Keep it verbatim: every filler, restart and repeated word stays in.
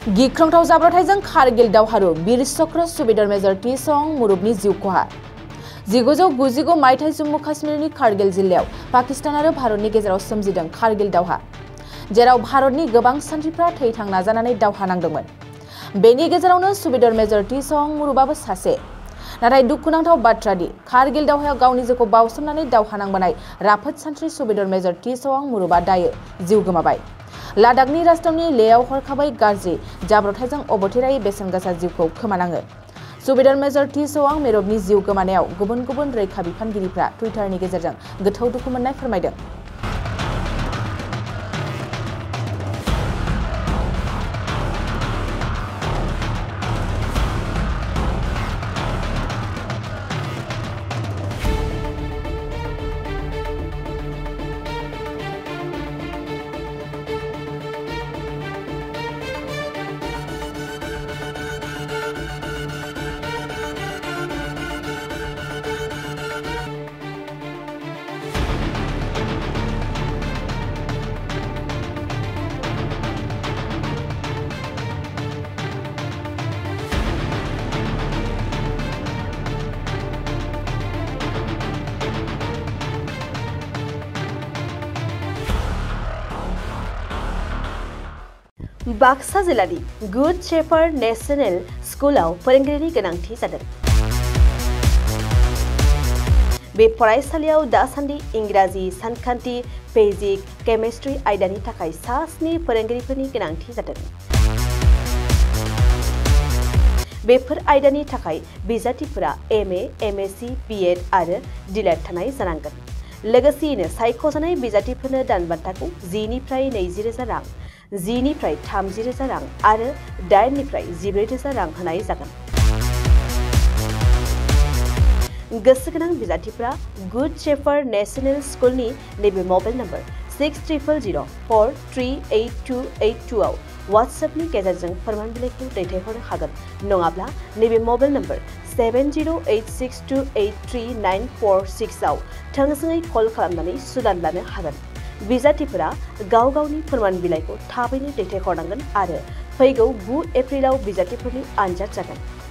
गिख्रंथाव जाब्रबथायजों कारगिल दावहारु वीर चक्र सुबेदार मेजर त्सेवां मुरपनि जिउ खहा। जिगुजौ गुजिगु मायथाइ जम्मू काश्मीरनि कारगिल जिल्लायाव पाकिस्तान आरो भारतनि गेजेराव सोमजिदों कारगिल दावहा, जेराव भारतनि गोबां सान्थ्रिफ्रा थैथां नाजानानै दावहा नांदोंमोन। बेनि गेजेरावनो सुबेदार मेजर त्सेवां मुरपआबो सासे। नाथाय दुखुनांथाव बाथ्रा दि कारगिल दावहायाव गावनि जिउखौ बावसोमनानै दावहा नांबोनाय राफोद सान्थ्रि सुबेदार मेजर त्सेवां मुरपआ दायो जिउ गोमाबाय। लादाखनि राजथावनि लेहआव हरखाबै गाज्रि जाब्रबथायजों अबथिरायै बेसेन गोसा जिउखौ खोमानाङो। सुबेदार मेजर त्सेवां मुरपनि जिउ गोमानायाव गुबुन गुबुन रैखा बिफानगिरिफ्रा टुइटारनि गेजेरजों गोथौ दुखु मोननाय फोरमायदों। बाक्सा जिल्लानि गुड शेफार्ड नेशनेल स्कुलाव फोरोंगिरिनि गोनांथि जादों। बे फरायसालियाव दासान्दि इंराजि, सानखान्थि, फिजिक्स, केमिस्ट्रि आयदानि थाखाय सा स्नि फोरोंगिरिफोरनि गोनांथि जादों। बेफोर आयदानि थाखाय बिजाथिफोरा M A, M S C, B Ed आरो डिलेड थानाय जानांगोन। लोगोसेयैनो सायख'जानाय बिजाथिफोरनो दान बान्थाखौ जिनिफ्राय नैजि रोजा रां, जिनिफ्राय थामजि रोजा रां आरो दाइननिफ्राय जिब्रै रोजा रां होनाय जागोन। गोसो गोनां बिजाथिफोरा गुड शेफार्ड नेशनेल स्कुलनि नैबे mobile number six triple zero' four three eight two eight two आव वाट्सएपनि गेजेरजों फोरमान बिलाइखौ दैथायहरनो हागोन, नङाब्ला नैबे mobile number seven zero' eight six two eight three nine four six आव थोंजोङै कल खालामनानै सुलाद लानो हागोन। बिजाथिफोरा गाव गावनि फोरमान बिलाइखौ थाबैनो दैथायहरनांगोन आरो फैगौ गु एप्रिलाव बिजाथिफोरनि आनजाद जागोन।